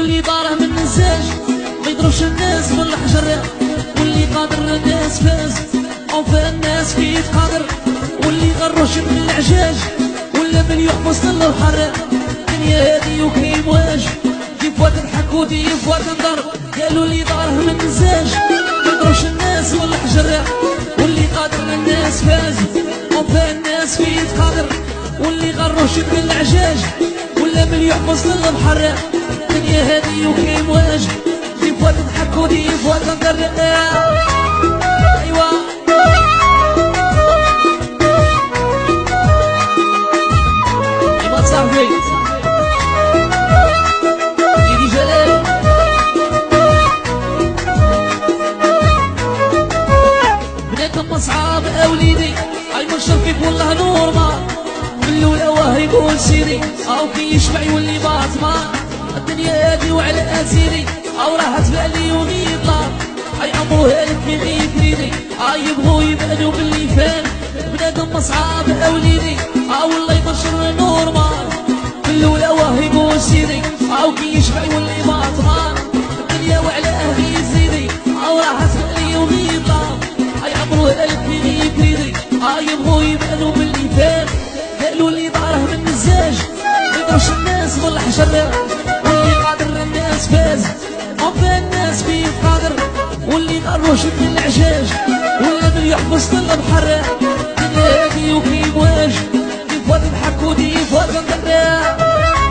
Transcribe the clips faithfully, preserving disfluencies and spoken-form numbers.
واللي داره من الزاج ما يضربش الناس بالحجر، واللي قادر الناس فاز وفا الناس كيف قادر، واللي غروش من العجاج ولا من يحبس البحر. الدنيا هادي وكاين واج كيف تضحك وكيف تنضر، قالوا اللي داره من الزاج ما يضربش الناس بالحجر، واللي قادر الناس فاز وفا الناس كيف قادر، واللي غروش من العجاج ولا من يحبس البحر. الدنيا هادي وكاين واج كيف تضحك وكيف تنضر. ايوا ايوا صاحبي سيدي جلال بناتهم اصحاب اوليدي هاي مشرفك والله نورمال، من الاولى واه يقول سيدي او كي يشبع يولي باطمان. الدنيا هادي وعلى اسيدي او راح تبالي ونيطلع، اي امروها لك من يفريدي اي يبغوا يبعدوا باللي فان. بنادم اصحاب اوليدي او الله يبشر نورمال، من الاولى واه يقول سيدي او كي يشبع يولي باطمان. الدنيا وعلى اهلي يزيدي او راح تبالي ونيطلع، اي امروها لك من يفريدي اي يبغوا يبعدوا باللي فان. قالوا اللي داره من الزاج ما يضربش الناس بالحجر، واللي قادر الناس فاز وفا الناس كيف قادر، واللي غروش من العجاج ولا من يحبس البحر. الدنيا هادي وكيف واج كيف تضحك وكيف تنضر.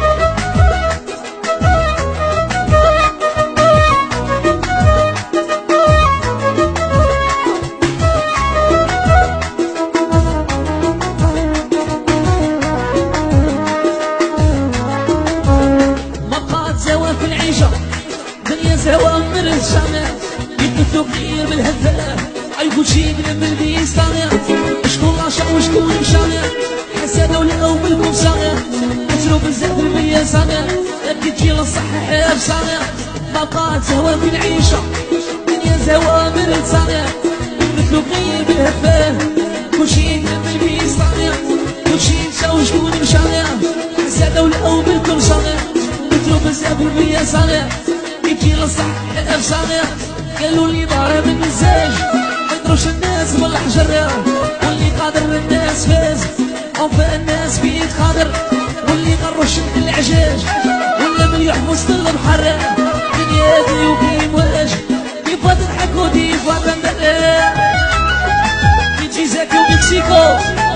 سوا من الشمال يبثوا كثير بالهزة اي كل شي من البيستانيا، شكون راشا وشكون مشانيا حسادة ولا او بالكوسانيا، قتلوا بزاف بالمية سنة لكن تجي للصحة حياة سنة. ما بقات سوا في العيشة الدنيا سوا من الثانية، يبثوا كثير بالهزة كل شي من البيستانيا، كل شي مشا وشكون مشانيا حسادة ولا او بالكوسانيا، قتلوا بزاف بالمية سنة يجي للصح الافسانة. قالوا اللي داره من الزاج ما يضربش الناس بالحجر، واللي قادر الناس فاز وفا الناس بيد قادر، واللي غروش من العجاج ولا من يحبس البحر. الدنيا هادي وكاين واج كيف تضحك وكيف تنضر. يجي زاكي ومكسيكو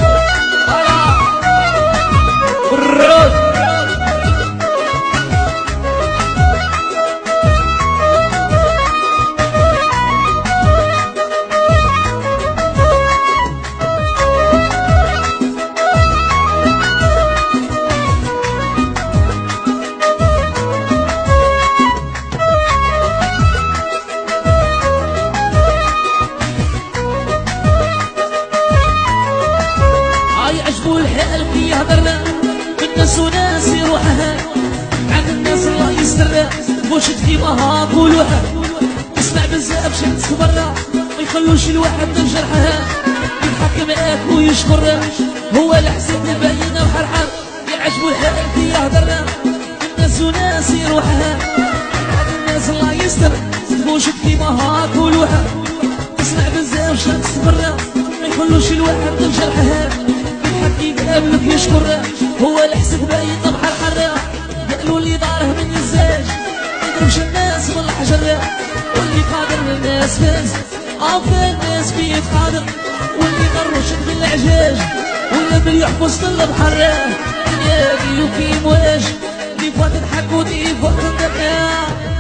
بالرود الناس وناس يروحها عن الناس الله يسترها، واش تجيبها قولوها اسمع بزاف شحال صبرنا ما يخلوش الواحد من جرحها، يضحك معاك ويشكرها هو الحسن باينه وحرحر، يعجبو الحال في يهدرنا. الناس وناس يروحها عن الناس الله يستر، واش تجيبها قولوها اسمع بزاف شحال صبرنا ما يخلوش الواحد من جرحها، يقابلك يشكر هو الحسن باين بحر حرة. قالوا اللي داره من الزاج ما يضربش الناس بالحجر، واللي قادر الناس فاز عافا الناس كيف قادر، واللي غروش من العجاج ولا من يحبس البحر. الدنيا هادي وكيف واج كيف تضحك وكيف تنضر.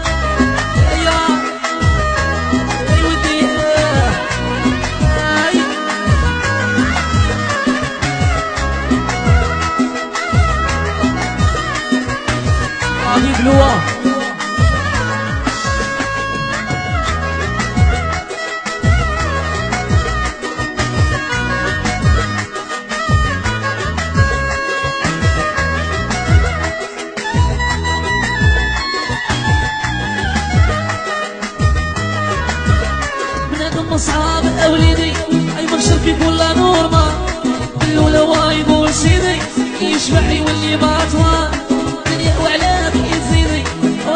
بلوة بنادم اصحاب اوليدي اي مبشر فيك ولا نورمال، بالاولى وايبو سيدي يشبع يولي باطوان. الدنيا وعلى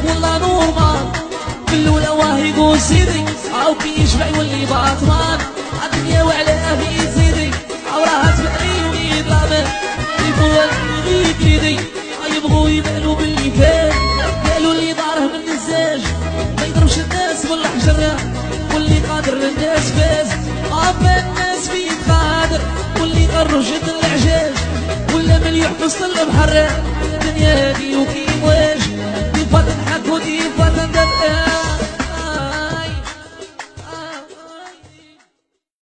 والله نورمال في الاولى واه يقول سيدي او كي يشبع يولي باطمان الدنيا وعليها في زيدي او راها تبعي ويضرب يبغوا يغيب يدي يبغوا يبانوا باللي كان قالوا اللي داره من الزاج ما يضربش الناس بالحجر واللي قادر للناس فاز ابا الناس فيه قادر واللي غرج العجاج ولا من يحبس البحر الدنيا هادي وكي موال